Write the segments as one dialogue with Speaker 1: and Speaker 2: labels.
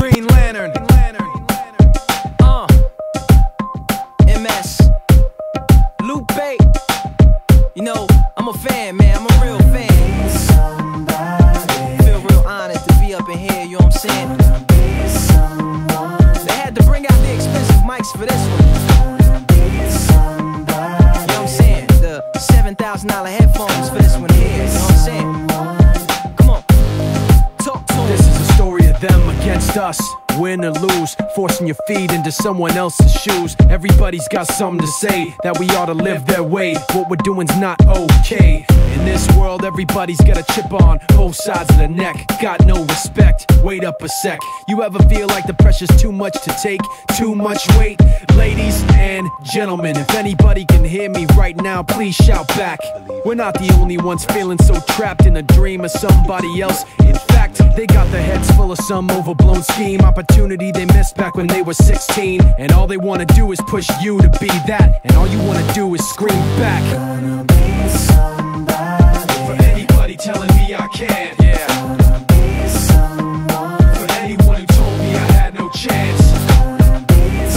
Speaker 1: Green Lantern. MS. Lupe. You know, I'm a fan, man. I'm a real fan. Feel real honored to be up in here, you know what I'm saying? They had to bring out the expensive mics for this one. You know what I'm saying? The $7,000 headphones for this one here, you know what I'm saying? Come on, talk to them.
Speaker 2: This is a story of them against us. Win or lose, forcing your feet into someone else's shoes. Everybody's got something to say, that we ought to live their way. What we're doing's not okay. In this world, everybody's got a chip on both sides of the neck. Got no respect, wait up a sec. You ever feel like the pressure's too much to take, too much weight? Ladies and gentlemen, if anybody can hear me right now, please shout back. We're not the only ones feeling so trapped in a dream of somebody else. In fact, they got their heads full of some overblown scheme, opportunity they missed back when they were 16. And all they wanna do is push you to be that, and all you wanna do is scream back.
Speaker 3: Gonna be somebody.
Speaker 2: For anybody telling me I can't, yeah.
Speaker 3: Gonna be someone.
Speaker 2: For anyone who told me I had no chance,
Speaker 3: Gonna be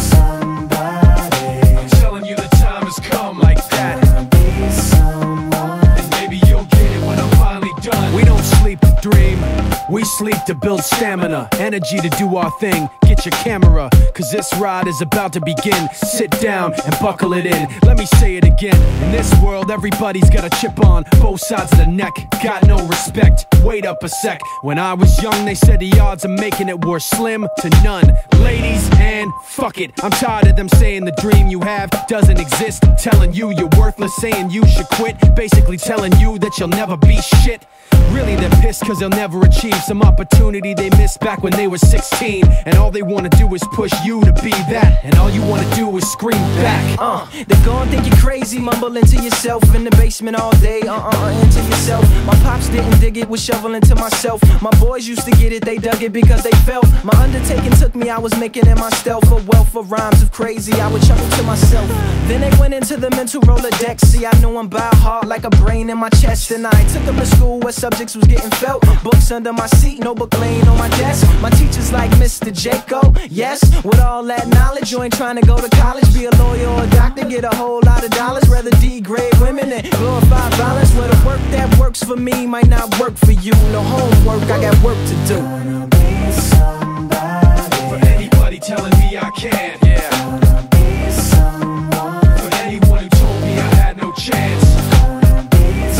Speaker 3: somebody.
Speaker 2: I'm telling you the time has come like that.
Speaker 3: Gonna be someone.
Speaker 2: And maybe you'll get it when I'm finally done. We don't sleep to dream, we sleep to build stamina, energy to do our thing. Get your camera, cause this ride is about to begin. Sit down and buckle it in. Let me say it again. In this world, everybody's got a chip on both sides of the neck. Got no respect, wait up a sec. When I was young, they said the odds of making it were slim to none. Ladies, and fuck it, I'm tired of them saying the dream you have doesn't exist. Telling you you're worthless, saying you should quit. Basically telling you that you'll never be shit. Really, they're pissed cause they'll never achieve some opportunity they missed back when they were 16. And all they wanna do is push you to be that, and all you wanna do is scream back.
Speaker 1: They gon' think you're crazy, mumbling to yourself in the basement all day, into yourself. My pops didn't dig it, was shoveling to myself. My boys used to get it, they dug it because they felt. My undertaking took me, I was making it my stealth. A wealth of rhymes of crazy, I would chuckle to myself. Then they went into the mental Rolodex. See, I knew I'm by heart like a brain in my chest. And I took them to school where subjects was getting felt. Books under my seat, notebook laying on my desk. My teachers like Mr. Jaco, yes. With all that knowledge, you ain't trying to go to college, be a lawyer or a doctor, get a whole lot of dollars. Rather degrade women and glorify violence. Where the work that works for me might not work for you. No homework, I got work to do.
Speaker 3: Gonna be somebody.
Speaker 2: For anybody telling me I can't, yeah.
Speaker 3: Gonna be someone.
Speaker 2: For anyone who told me I had no chance,
Speaker 3: Gonna be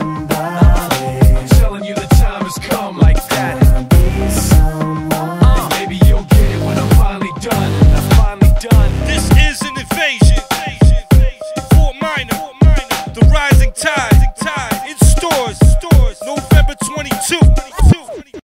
Speaker 3: somebody.
Speaker 2: I'm telling you the time has come like that.
Speaker 3: Gonna be someone.
Speaker 2: And maybe you'll get it when I'm finally done. I'm finally done.